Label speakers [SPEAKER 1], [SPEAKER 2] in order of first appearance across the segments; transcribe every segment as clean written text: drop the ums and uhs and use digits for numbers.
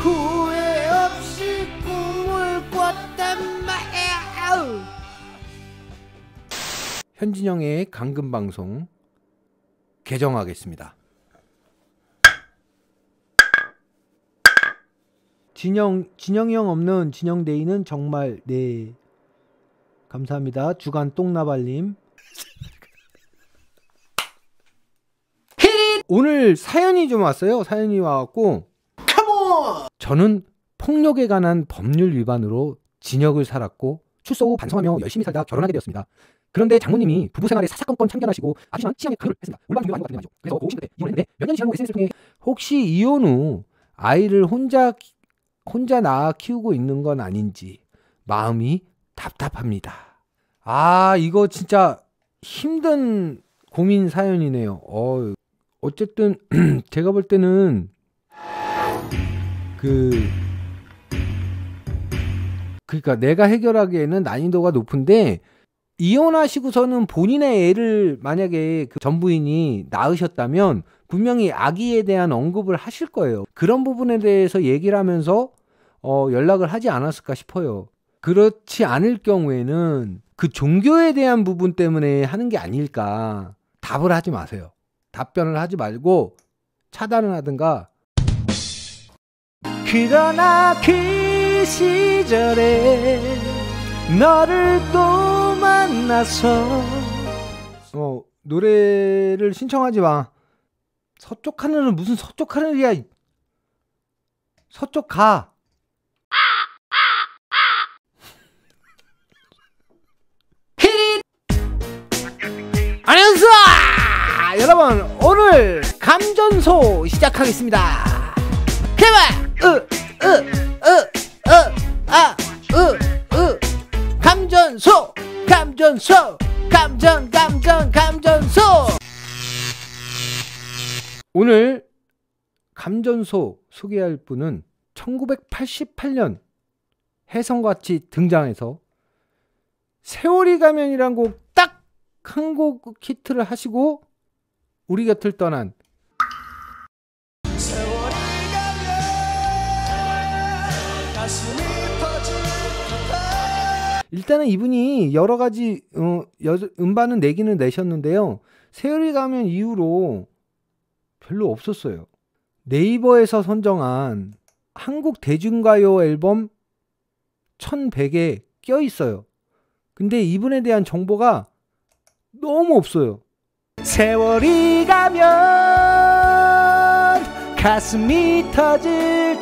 [SPEAKER 1] 후회 없이 꿈을 꿨단 말이야. 현진영의 강금방송 개정하겠습니다. 진영이 형 없는 진영데이는 정말 네 감사합니다. 주간 똥나발님. 오늘 사연이 좀 왔어요. 사연이 와갖고 저는 폭력에 관한 법률 위반으로 징역을 살았고 출소 후 반성하며 열심히 살다 결혼하게 되었습니다. 그런데 장모님이 부부생활에 사사건건 참견하시고 아주 심한 치장의 그를 했습니다. 올바른 종교가 아닌 것 같은 말이죠. 그래서 고심 끝에 이혼했는데 몇 년이 지난 후 SNS를 통해 혹시 이혼 후 아이를 혼자 낳아 키우고 있는 건 아닌지 마음이 답답합니다. 아, 이거 진짜 힘든 고민 사연이네요. 어쨌든 제가 볼 때는 그러니까 내가 해결하기에는 난이도가 높은데, 이혼하시고서는 본인의 애를 만약에 그 전부인이 낳으셨다면 분명히 아기에 대한 언급을 하실 거예요. 그런 부분에 대해서 얘기를 하면서 연락을 하지 않았을까 싶어요. 그렇지 않을 경우에는 그 종교에 대한 부분 때문에 하는 게 아닐까. 답을 하지 마세요. 답변을 하지 말고 차단을 하든가. 그러나 그 시절에 너를 또 만나서 노래를 신청하지 마. 서쪽 하늘은 무슨 서쪽 하늘이야. 서쪽 가. 안녕하세요 여러분, 오늘 감전소 시작하겠습니다. 개발 감전소 감전소. 오늘 감전소 소개할 분은 1988년 혜성같이 등장해서 세월이 가면이란 곡 딱 한 곡 히트를 하시고 우리 곁을 떠난 일단은 이분이 여러 가지 음반은 내기는 내셨는데요. 세월이 가면 이후로 별로 없었어요. 네이버에서 선정한 한국 대중가요 앨범 1100에 껴 있어요. 근데 이분에 대한 정보가 너무 없어요. 세월이 가면 가슴이 터질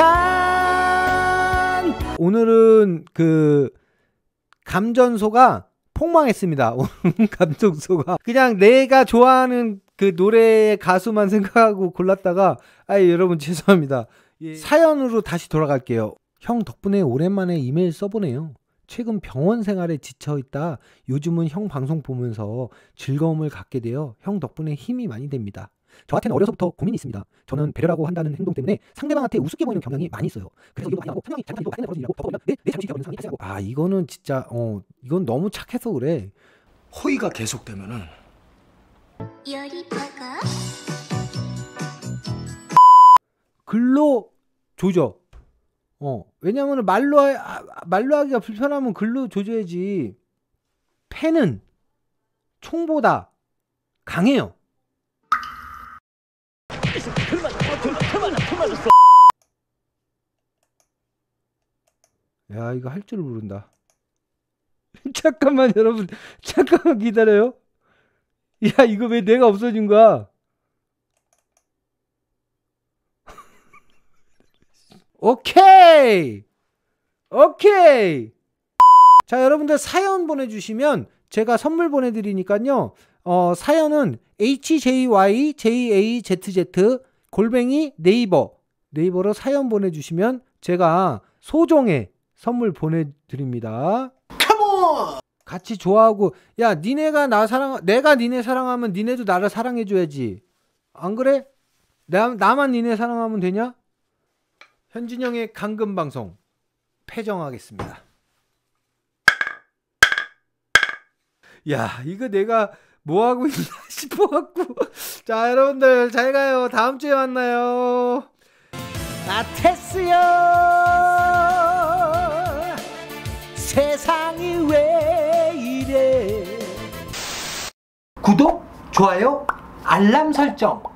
[SPEAKER 1] 듯한. 오늘은 그 감전소가 폭망했습니다. 오늘 감전소가 그냥 내가 좋아하는 그 노래의 가수만 생각하고 골랐다가 여러분 죄송합니다. 사연으로 다시 돌아갈게요. 형 덕분에 오랜만에 이메일 써보네요. 최근 병원 생활에 지쳐있다 요즘은 형 방송 보면서 즐거움을 갖게 되어 형 덕분에 힘이 많이 됩니다. 저한테는 어려서부터 고민이 있습니다. 저는 배려라고 한다는 행동 때문에 상대방한테 우습게 보이는 경향이 많이 있어요. 그래서 이거 많이 하고 상대방이 잘못한 일도 다른 데 벌어지려고 덮어보면 내 잘못이 없는 상황이 발생하고. 이거는 진짜 이건 너무 착해서 그래.
[SPEAKER 2] 호의가 계속되면은
[SPEAKER 1] 글로 조져. 왜냐면 말로 하기가 불편하면 글로 조져야지. 펜은 총보다 강해요. 야, 이거 할 줄 모른다. 잠깐만 여러분, 잠깐만 기다려요. 야, 이거 왜 내가 없어진 거야? 오케이. 자, 여러분들 사연 보내주시면 제가 선물 보내드리니까요. 사연은 HJYJAZZ @ 네이버로 사연 보내주시면 제가 소정의 선물 보내드립니다. 컴온! 같이 좋아하고, 야, 니네가 내가 니네 사랑하면 니네도 나를 사랑해줘야지. 안 그래? 나만 니네 사랑하면 되냐? 현진영의 강금방송 폐정하겠습니다. 야, 이거 내가 뭐하고 있나 싶어갖고. 자, 여러분들 잘 가요. 다음 주에 만나요. 테스요 세상이 왜 이래. 구독, 좋아요, 알람 설정